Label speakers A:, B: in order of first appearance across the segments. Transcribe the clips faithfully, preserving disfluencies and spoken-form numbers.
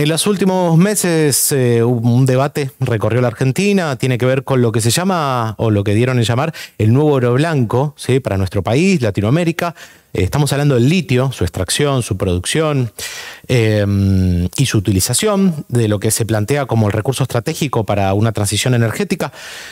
A: En los últimos meses eh, un debate recorrió la Argentina, tiene que ver con lo que se llama, o lo que dieron en llamar, el nuevo oro blanco, ¿sí? Para nuestro país, Latinoamérica. Eh, estamos hablando del litio, su extracción, su producción eh, y su utilización, de lo que se plantea como el recurso estratégico para una transición energética.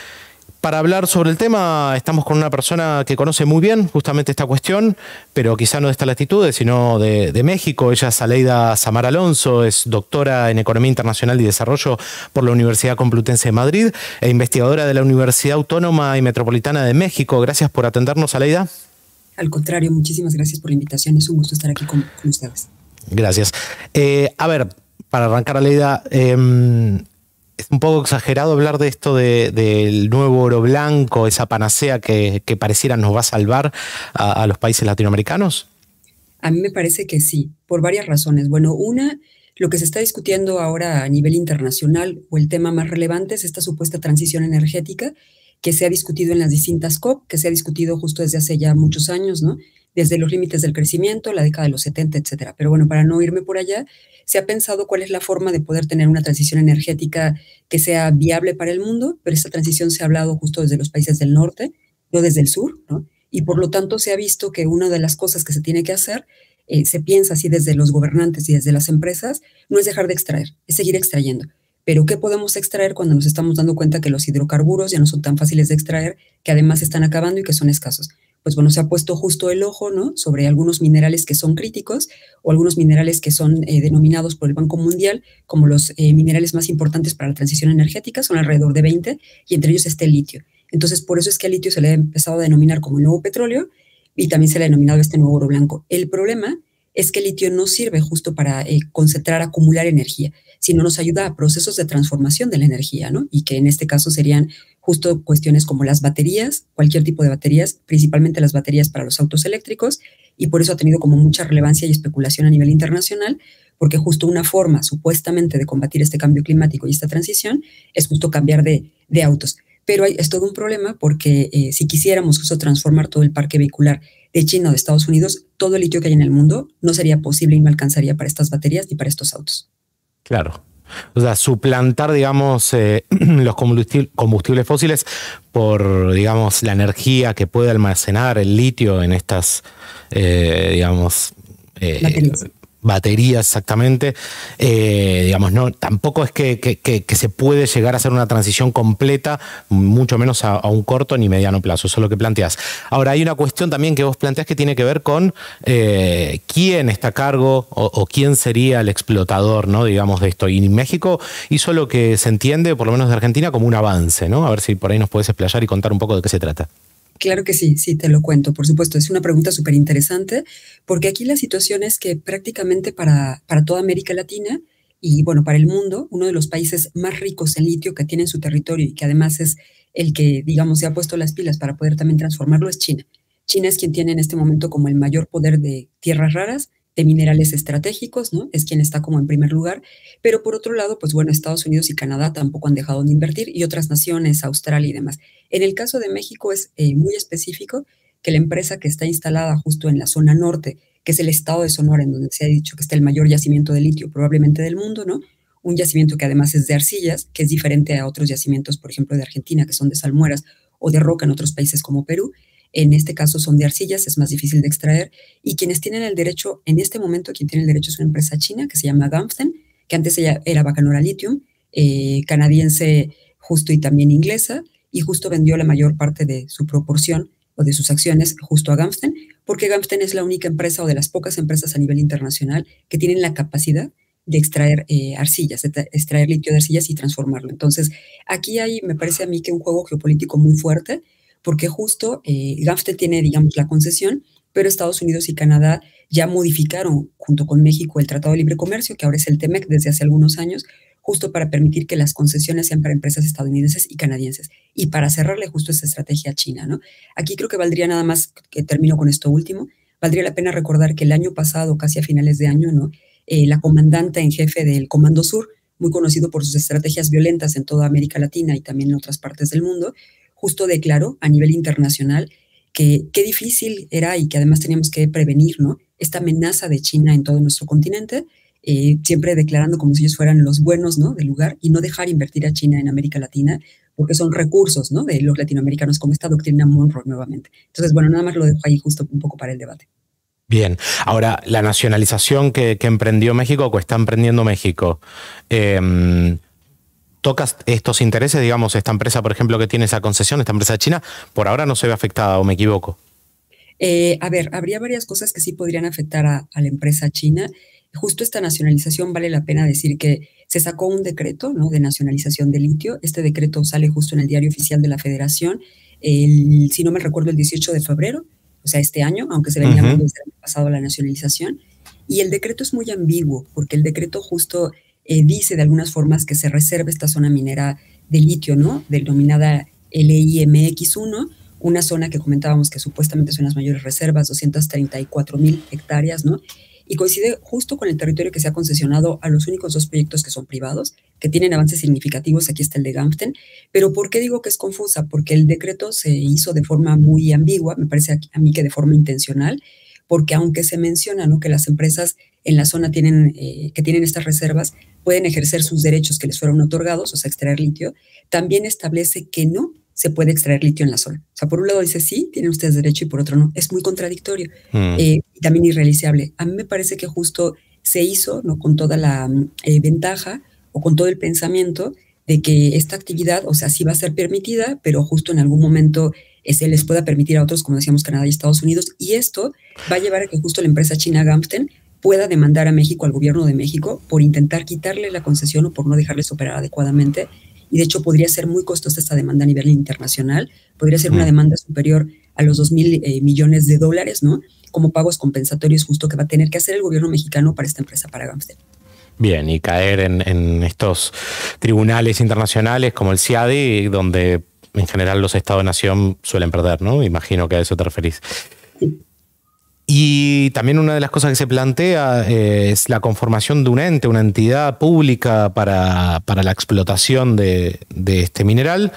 A: Para hablar sobre el tema estamos con una persona que conoce muy bien justamente esta cuestión, pero quizá no de estas latitudes, sino de, de México. Ella es Aleida Samar Alonso, es doctora en Economía Internacional y Desarrollo por la Universidad Complutense de Madrid e investigadora de la Universidad Autónoma y Metropolitana de México. Gracias por atendernos, Aleida.
B: Al contrario, muchísimas gracias por la invitación. Es un gusto estar aquí con, con ustedes.
A: Gracias. Eh, a ver, para arrancar, Aleida, eh, es un poco exagerado hablar de esto de, del nuevo oro blanco, esa panacea que, que pareciera nos va a salvar a, a los países latinoamericanos.
B: A mí me parece que sí, por varias razones. Bueno, una, lo que se está discutiendo ahora a nivel internacional, o el tema más relevante, es esta supuesta transición energética que se ha discutido en las distintas COP, que se ha discutido justo desde hace ya muchos años, ¿no? Desde los límites del crecimiento, la década de los setenta, etcétera. Pero bueno, para no irme por allá, se ha pensado cuál es la forma de poder tener una transición energética que sea viable para el mundo, pero esta transición se ha hablado justo desde los países del norte, no desde el sur, ¿no? Y por lo tanto se ha visto que una de las cosas que se tiene que hacer, eh, se piensa así desde los gobernantes y desde las empresas, no es dejar de extraer, es seguir extrayendo. Pero ¿qué podemos extraer cuando nos estamos dando cuenta que los hidrocarburos ya no son tan fáciles de extraer, que además están acabando y que son escasos? Pues bueno, se ha puesto justo el ojo, ¿no?, sobre algunos minerales que son críticos o algunos minerales que son eh, denominados por el Banco Mundial como los eh, minerales más importantes para la transición energética, son alrededor de veinte, y entre ellos está el litio. Entonces, por eso es que al litio se le ha empezado a denominar como el nuevo petróleo y también se le ha denominado este nuevo oro blanco. El problema es que el litio no sirve justo para eh, concentrar, acumular energía, sino nos ayuda a procesos de transformación de la energía, ¿no? Y que en este caso serían justo cuestiones como las baterías, cualquier tipo de baterías, principalmente las baterías para los autos eléctricos, y por eso ha tenido como mucha relevancia y especulación a nivel internacional, porque justo una forma supuestamente de combatir este cambio climático y esta transición es justo cambiar de, de autos. Pero hay, es todo un problema porque eh, si quisiéramos justo transformar todo el parque vehicular de China o de Estados Unidos, todo el litio que hay en el mundo no sería posible y no alcanzaría para estas baterías ni para estos autos.
A: Claro. O sea, suplantar, digamos, eh, los combustibles, combustibles fósiles por, digamos, la energía que puede almacenar el litio en estas, eh, digamos, eh,
B: baterías.
A: baterías exactamente. Eh, digamos, no, tampoco es que, que, que, que se puede llegar a hacer una transición completa, mucho menos a, a un corto ni mediano plazo. Eso es lo que planteas. Ahora, hay una cuestión también que vos planteás que tiene que ver con eh, quién está a cargo o, o quién sería el explotador, ¿no?, digamos, de esto. Y México hizo lo que se entiende, por lo menos de Argentina, como un avance, ¿no? A ver si por ahí nos podés explayar y contar un poco de qué se trata.
B: Claro que sí, sí, te lo cuento, por supuesto. Es una pregunta súper interesante, porque aquí la situación es que prácticamente para, para toda América Latina y, bueno, para el mundo, uno de los países más ricos en litio que tiene en su territorio y que además es el que, digamos, se ha puesto las pilas para poder también transformarlo es China. China es quien tiene en este momento como el mayor poder de tierras raras, de minerales estratégicos, ¿no? Es quien está como en primer lugar, pero por otro lado, pues bueno, Estados Unidos y Canadá tampoco han dejado de invertir y otras naciones, Australia y demás. En el caso de México es eh, muy específico que la empresa que está instalada justo en la zona norte, que es el estado de Sonora, en donde se ha dicho que está el mayor yacimiento de litio probablemente del mundo, ¿no? Un yacimiento que además es de arcillas, que es diferente a otros yacimientos, por ejemplo, de Argentina, que son de salmueras o de roca en otros países como Perú. En este caso son de arcillas, es más difícil de extraer, y quienes tienen el derecho, en este momento, quien tiene el derecho es una empresa china que se llama Ganfeng, que antes ella era Bacanora Lithium, eh, canadiense justo y también inglesa, y justo vendió la mayor parte de su proporción o de sus acciones justo a Ganfeng, porque Ganfeng es la única empresa o de las pocas empresas a nivel internacional que tienen la capacidad de extraer eh, arcillas, de extraer litio de arcillas y transformarlo. Entonces, aquí hay, me parece a mí que un juego geopolítico muy fuerte, porque justo eh, Ganfeng tiene, digamos, la concesión, pero Estados Unidos y Canadá ya modificaron junto con México el Tratado de Libre Comercio, que ahora es el TEMEC desde hace algunos años, justo para permitir que las concesiones sean para empresas estadounidenses y canadienses, y para cerrarle justo esa estrategia a China, ¿no? Aquí creo que valdría nada más, que termino con esto último, valdría la pena recordar que el año pasado, casi a finales de año, ¿no?, eh, la comandante en jefe del Comando Sur, muy conocido por sus estrategias violentas en toda América Latina y también en otras partes del mundo, justo declaró a nivel internacional que qué difícil era y que además teníamos que prevenir, ¿no?, esta amenaza de China en todo nuestro continente, eh, siempre declarando como si ellos fueran los buenos, ¿no?, del lugar, y no dejar invertir a China en América Latina, porque son recursos, ¿no?, de los latinoamericanos, como esta doctrina Monroe nuevamente. Entonces, bueno, nada más lo dejo ahí justo un poco para el debate.
A: Bien, ahora la nacionalización que, que emprendió México, o que está emprendiendo México, eh, ¿tocas estos intereses? Digamos, esta empresa, por ejemplo, que tiene esa concesión, esta empresa china, por ahora no se ve afectada, ¿o me equivoco?
B: Eh, a ver, habría varias cosas que sí podrían afectar a, a la empresa china. Justo esta nacionalización, vale la pena decir que se sacó un decreto, ¿no?, de nacionalización de litio. Este decreto sale justo en el Diario Oficial de la Federación, el, si no me recuerdo, el dieciocho de febrero, o sea, este año, aunque se venía hablando
A: Uh-huh.
B: desde el año pasado la nacionalización. Y el decreto es muy ambiguo, porque el decreto justo eh, dice de algunas formas que se reserva esta zona minera de litio, ¿no?, denominada L I M X uno, una zona que comentábamos que supuestamente son las mayores reservas, doscientas treinta y cuatro mil hectáreas, ¿no? Y coincide justo con el territorio que se ha concesionado a los únicos dos proyectos que son privados, que tienen avances significativos. Aquí está el de Gamsten. Pero ¿por qué digo que es confusa? Porque el decreto se hizo de forma muy ambigua, me parece a mí que de forma intencional, porque aunque se menciona, ¿no?, que las empresas en la zona tienen, eh, que tienen estas reservas pueden ejercer sus derechos que les fueron otorgados, o sea, extraer litio, también establece que no se puede extraer litio en la zona. O sea, por un lado dice sí, tienen ustedes derecho, y por otro no. Es muy contradictorio
A: Mm.
B: eh, y también irrealizable. A mí me parece que justo se hizo, ¿no?, con toda la eh, ventaja o con todo el pensamiento de que esta actividad, o sea, sí va a ser permitida, pero justo en algún momento eh, se les pueda permitir a otros, como decíamos, Canadá y Estados Unidos, y esto va a llevar a que justo la empresa china Gamsten pueda demandar a México, al gobierno de México, por intentar quitarle la concesión o por no dejarles operar adecuadamente. Y de hecho podría ser muy costosa esta demanda a nivel internacional, podría ser una demanda superior a los dos mil eh, millones de dólares, ¿no?, como pagos compensatorios justo que va a tener que hacer el gobierno mexicano para esta empresa, para Gamsten.
A: Bien, y caer en, en estos tribunales internacionales como el C I A D I, donde en general los Estados-nación suelen perder, ¿no? Imagino que a eso te referís.
B: Sí.
A: Y también una de las cosas que se plantea eh, es la conformación de un ente, una entidad pública para, para la explotación de, de este mineral.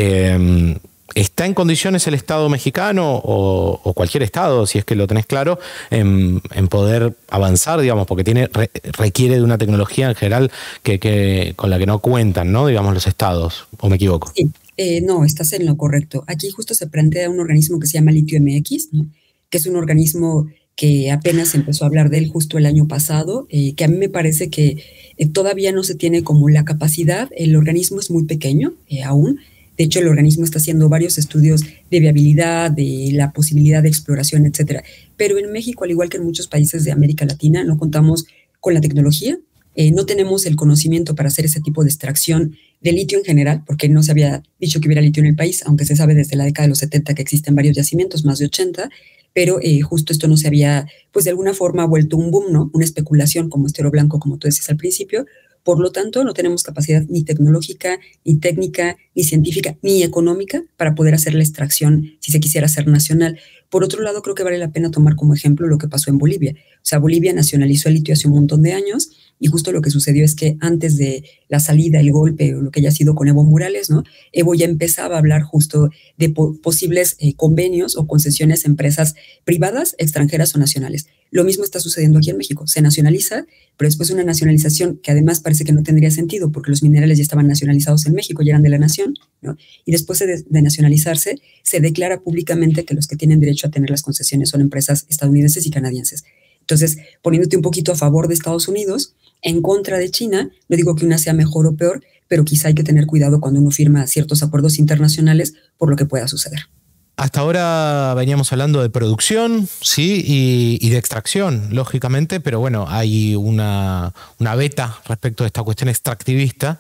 A: Eh, ¿Está en condiciones el Estado mexicano o, o cualquier Estado, si es que lo tenés claro, en, en poder avanzar, digamos, porque tiene, re, requiere de una tecnología en general que, que, con la que no cuentan, ¿no?, digamos, los Estados, ¿o me equivoco?
B: Sí, eh, no, estás en lo correcto. Aquí justo se plantea un organismo que se llama Litio M X, ¿no?, que es un organismo que apenas se empezó a hablar de él justo el año pasado, eh, que a mí me parece que eh, todavía no se tiene como la capacidad. El organismo es muy pequeño eh, aún. De hecho, el organismo está haciendo varios estudios de viabilidad, de la posibilidad de exploración, etcétera. Pero en México, al igual que en muchos países de América Latina, no contamos con la tecnología, eh, no tenemos el conocimiento para hacer ese tipo de extracción de litio en general, porque no se había dicho que hubiera litio en el país, aunque se sabe desde la década de los setenta que existen varios yacimientos, más de ochenta, pero eh, justo esto no se había, pues de alguna forma, vuelto un boom, ¿no?, una especulación como este oro blanco, como tú decías al principio. Por lo tanto, no tenemos capacidad ni tecnológica, ni técnica, ni científica, ni económica para poder hacer la extracción si se quisiera hacer nacional. Por otro lado, creo que vale la pena tomar como ejemplo lo que pasó en Bolivia. O sea, Bolivia nacionalizó el litio hace un montón de años y justo lo que sucedió es que antes de la salida, el golpe o lo que haya sido con Evo Morales, ¿no?, Evo ya empezaba a hablar justo de po posibles eh, convenios o concesiones a empresas privadas, extranjeras o nacionales. Lo mismo está sucediendo aquí en México. Se nacionaliza, pero después de una nacionalización que además parece que no tendría sentido porque los minerales ya estaban nacionalizados en México, ya eran de la nación, ¿no?, y después de, de nacionalizarse, se declara públicamente que los que tienen derecho a tener las concesiones son empresas estadounidenses y canadienses. Entonces, poniéndote un poquito a favor de Estados Unidos, en contra de China, no digo que una sea mejor o peor, pero quizá hay que tener cuidado cuando uno firma ciertos acuerdos internacionales por lo que pueda suceder.
A: Hasta ahora veníamos hablando de producción, sí, y, y de extracción, lógicamente, pero bueno, hay una, una beta respecto a esta cuestión extractivista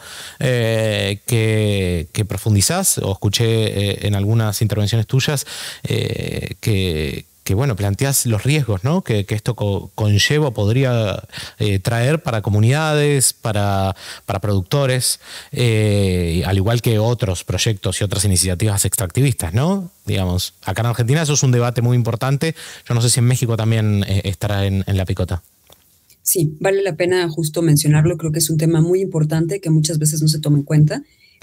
A: eh, que, que profundizás, o escuché eh, en algunas intervenciones tuyas, eh, que... que bueno, planteás los riesgos, ¿no?, que, que esto co conlleva o podría eh, traer para comunidades, para, para productores, eh, al igual que otros proyectos y otras iniciativas extractivistas, ¿no? Digamos, acá en Argentina eso es un debate muy importante. Yo no sé si en México también eh, estará en, en la picota.
B: Sí, vale la pena justo mencionarlo. Creo que es un tema muy importante que muchas veces no se toma en cuenta.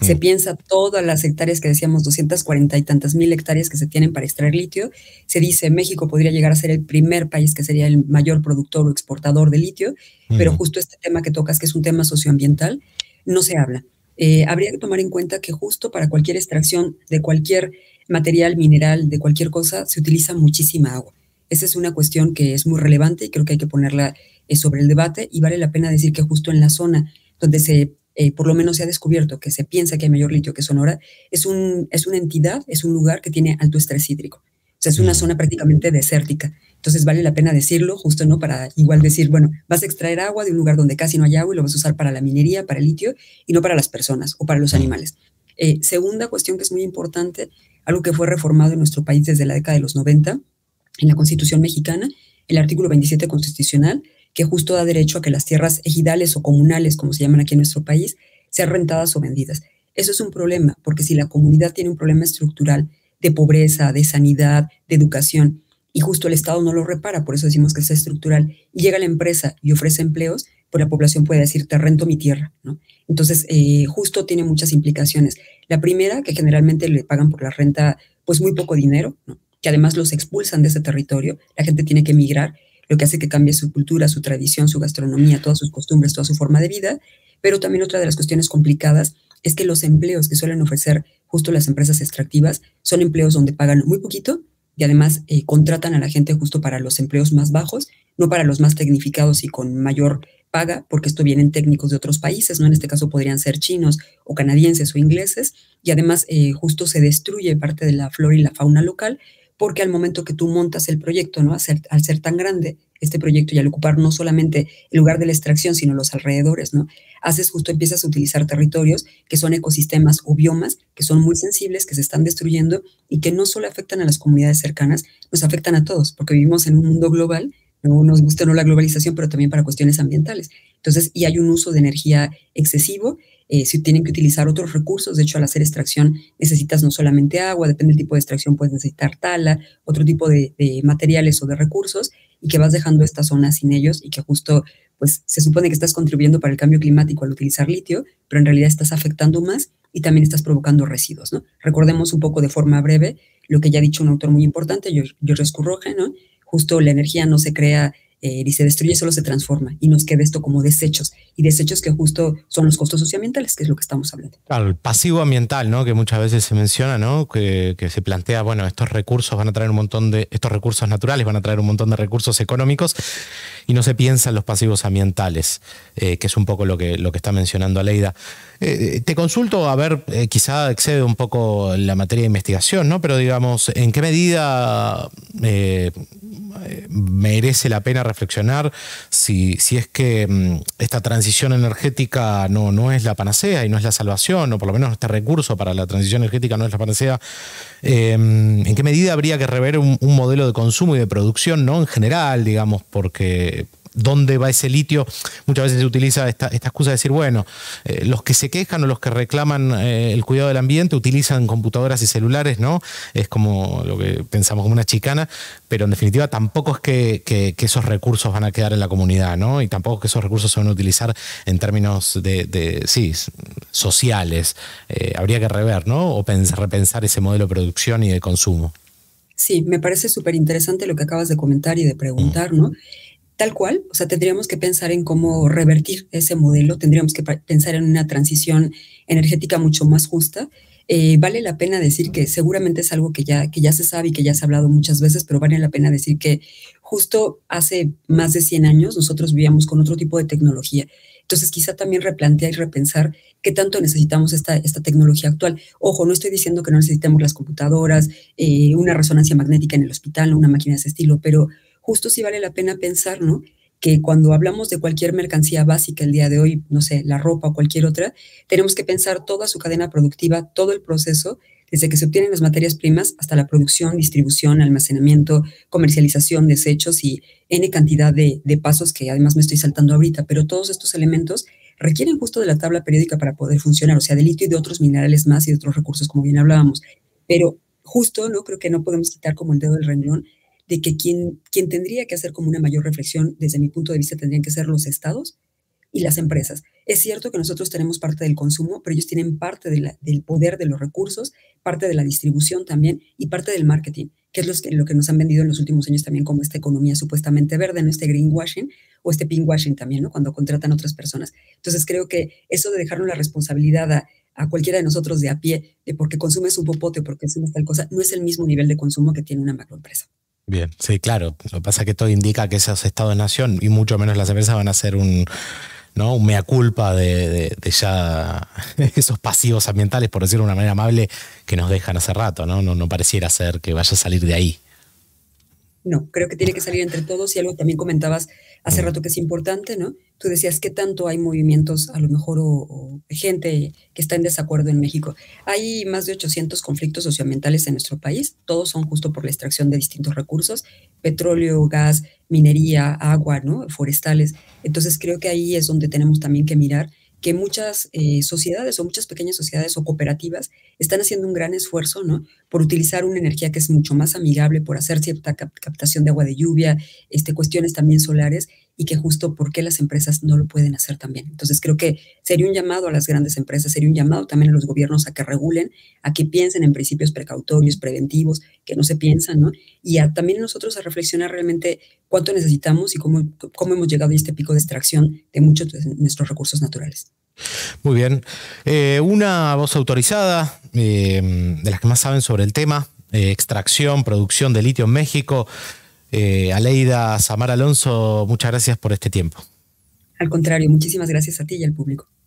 B: Se piensa todas las hectáreas que decíamos, doscientas cuarenta y tantas mil hectáreas que se tienen para extraer litio. Se dice México podría llegar a ser el primer país que sería el mayor productor o exportador de litio, mm. pero justo este tema que tocas, que es un tema socioambiental, no se habla. Eh, habría que tomar en cuenta que justo para cualquier extracción de cualquier material, mineral, de cualquier cosa, se utiliza muchísima agua. Esa es una cuestión que es muy relevante y creo que hay que ponerla eh, sobre el debate, y vale la pena decir que justo en la zona donde se Eh, por lo menos se ha descubierto que se piensa que hay mayor litio que Sonora, es, un, es una entidad, es un lugar que tiene alto estrés hídrico. O sea, es una zona prácticamente desértica. Entonces vale la pena decirlo, justo, ¿no? Para igual decir, bueno, vas a extraer agua de un lugar donde casi no hay agua y lo vas a usar para la minería, para el litio, y no para las personas o para los animales. Eh, segunda cuestión que es muy importante, algo que fue reformado en nuestro país desde la década de los noventa, en la Constitución mexicana, el artículo veintisiete constitucional, que justo da derecho a que las tierras ejidales o comunales, como se llaman aquí en nuestro país, sean rentadas o vendidas. Eso es un problema, porque si la comunidad tiene un problema estructural de pobreza, de sanidad, de educación, y justo el Estado no lo repara, por eso decimos que es estructural, y llega la empresa y ofrece empleos, pues la población puede decir, te rento mi tierra, ¿no? Entonces, eh, justo tiene muchas implicaciones. La primera, que generalmente le pagan por la renta, pues muy poco dinero, ¿no? Que además los expulsan de ese territorio, la gente tiene que emigrar, lo que hace que cambie su cultura, su tradición, su gastronomía, todas sus costumbres, toda su forma de vida. Pero también otra de las cuestiones complicadas es que los empleos que suelen ofrecer justo las empresas extractivas son empleos donde pagan muy poquito y además eh, contratan a la gente justo para los empleos más bajos, no para los más tecnificados y con mayor paga, porque esto vienen técnicos de otros países, ¿no? En este caso podrían ser chinos o canadienses o ingleses, y además eh, justo se destruye parte de la flora y la fauna local, porque al momento que tú montas el proyecto, ¿no? Al ser, al ser tan grande este proyecto y al ocupar no solamente el lugar de la extracción, sino los alrededores, ¿no? Haces justo, empiezas a utilizar territorios que son ecosistemas o biomas que son muy sensibles, que se están destruyendo y que no solo afectan a las comunidades cercanas, nos afectan a todos, porque vivimos en un mundo global, no nos gusta o no la globalización, pero también para cuestiones ambientales. Entonces, y hay un uso de energía excesivo, eh, se tienen que utilizar otros recursos. De hecho, al hacer extracción necesitas no solamente agua, depende del tipo de extracción, puedes necesitar tala, otro tipo de, de materiales o de recursos, y que vas dejando esta zona sin ellos y que justo, pues, se supone que estás contribuyendo para el cambio climático al utilizar litio, pero en realidad estás afectando más y también estás provocando residuos, ¿no? Recordemos un poco de forma breve lo que ya ha dicho un autor muy importante, Georges Courroje, ¿no? Justo la energía no se crea eh, ni se destruye, solo se transforma y nos queda esto como desechos, y desechos que justo son los costos socioambientales, que es lo que estamos hablando.
A: Claro, el pasivo ambiental, ¿no? Que muchas veces se menciona, ¿no? Que, que se plantea, bueno, estos recursos van a traer un montón de, estos recursos naturales van a traer un montón de recursos económicos y no se piensa en los pasivos ambientales, eh, que es un poco lo que, lo que está mencionando Aleida. Eh, te consulto, a ver, eh, quizá excede un poco la materia de investigación, ¿no? Pero digamos, ¿en qué medida eh, merece la pena reflexionar si, si es que mmm, esta transición energética no, no es la panacea y no es la salvación, o por lo menos este recurso para la transición energética no es la panacea? Eh, ¿En qué medida habría que rever un, un modelo de consumo y de producción, ¿no? En general, digamos, porque ¿dónde va ese litio? Muchas veces se utiliza esta, esta excusa de decir, bueno, eh, los que se quejan o los que reclaman eh, el cuidado del ambiente utilizan computadoras y celulares, ¿no? Es como lo que pensamos como una chicana, pero en definitiva tampoco es que, que, que esos recursos van a quedar en la comunidad, ¿no? Y tampoco es que esos recursos se van a utilizar en términos de, de sí, sociales. Eh, habría que rever, ¿no? O pensar, repensar ese modelo de producción y de consumo.
B: Sí, me parece súper interesante lo que acabas de comentar y de preguntar, ¿no? Tal cual, o sea, tendríamos que pensar en cómo revertir ese modelo, tendríamos que pensar en una transición energética mucho más justa. Eh, vale la pena decir que seguramente es algo que ya, que ya se sabe y que ya se ha hablado muchas veces, pero vale la pena decir que justo hace más de cien años nosotros vivíamos con otro tipo de tecnología. Entonces, quizá también replantear y repensar qué tanto necesitamos esta, esta tecnología actual. Ojo, no estoy diciendo que no necesitemos las computadoras, eh, una resonancia magnética en el hospital, una máquina de ese estilo, pero justo sí vale la pena pensar, ¿no? Que cuando hablamos de cualquier mercancía básica el día de hoy, no sé, la ropa o cualquier otra, tenemos que pensar toda su cadena productiva, todo el proceso, desde que se obtienen las materias primas hasta la producción, distribución, almacenamiento, comercialización, desechos y N cantidad de, de pasos que además me estoy saltando ahorita, pero todos estos elementos requieren justo de la tabla periódica para poder funcionar, o sea, de litio y de otros minerales más y de otros recursos, como bien hablábamos. Pero justo, ¿no? Creo que no podemos quitar como el dedo del renglón de que quien, quien tendría que hacer como una mayor reflexión, desde mi punto de vista, tendrían que ser los estados, y las empresas. Es cierto que nosotros tenemos parte del consumo, pero ellos tienen parte de la, del poder de los recursos, parte de la distribución también y parte del marketing, que es lo que, lo que nos han vendido en los últimos años también como esta economía supuestamente verde, ¿no? Este greenwashing o este pinkwashing también, ¿no? Cuando contratan a otras personas. Entonces creo que eso de dejarnos la responsabilidad a, a cualquiera de nosotros de a pie, de porque consumes un popote o porque consumes tal cosa, no es el mismo nivel de consumo que tiene una macroempresa.
A: Bien, sí, claro. Lo que pasa es que todo indica que esos estados-nación y mucho menos las empresas van a hacer un, ¿no? un mea culpa de, de, de ya esos pasivos ambientales, por decirlo de una manera amable, que nos dejan hace rato, ¿no? No, no pareciera ser que vaya a salir de ahí.
B: No, creo que tiene que salir entre todos y algo también comentabas hace rato que es importante, ¿no? Tú decías que tanto hay movimientos, a lo mejor, o, o gente que está en desacuerdo en México. Hay más de ochocientos conflictos socioambientales en nuestro país, todos son justo por la extracción de distintos recursos, petróleo, gas, minería, agua, ¿no? Forestales. Entonces creo que ahí es donde tenemos también que mirar que muchas eh, sociedades o muchas pequeñas sociedades o cooperativas están haciendo un gran esfuerzo, ¿no? Por utilizar una energía que es mucho más amigable, por hacer cierta cap captación de agua de lluvia, este, cuestiones también solares, y que justo por qué las empresas no lo pueden hacer también. Entonces creo que sería un llamado a las grandes empresas, sería un llamado también a los gobiernos a que regulen, a que piensen en principios precautorios, preventivos, que no se piensan, ¿no? Y a, también nosotros a reflexionar realmente cuánto necesitamos y cómo, cómo hemos llegado a este pico de extracción de muchos de nuestros recursos naturales.
A: Muy bien. Eh, una voz autorizada, eh, de las que más saben sobre el tema, eh, extracción, producción de litio en México. Eh, Aleida Samar Alonso, muchas gracias por este tiempo.
B: Al contrario, muchísimas gracias a ti y al público.